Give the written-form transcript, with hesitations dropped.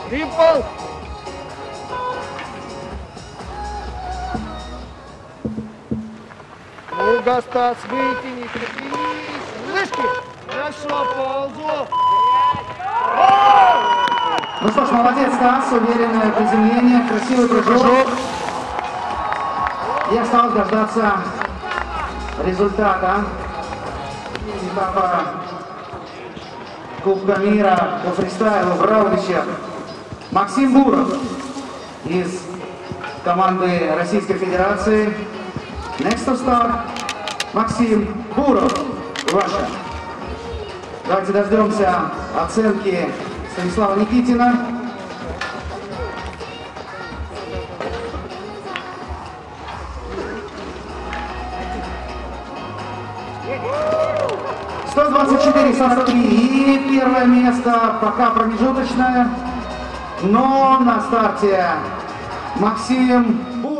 Трипл. Ну-ка, Стас, вытяни, припинись. Лыжки. Хорошо, ползу. Ну что ж, молодец, Стас, уверенное приземление, красивый прыжок. И осталось дождаться результата этапа Кубка мира по фристайлу в Раубиче. Максим Буров из команды Российской Федерации. Next to start, Максим Буров. Ваша. Давайте дождемся оценки Станислава Никитина. ...124,43. И первое место пока промежуточное. Но на старте Максим Буров.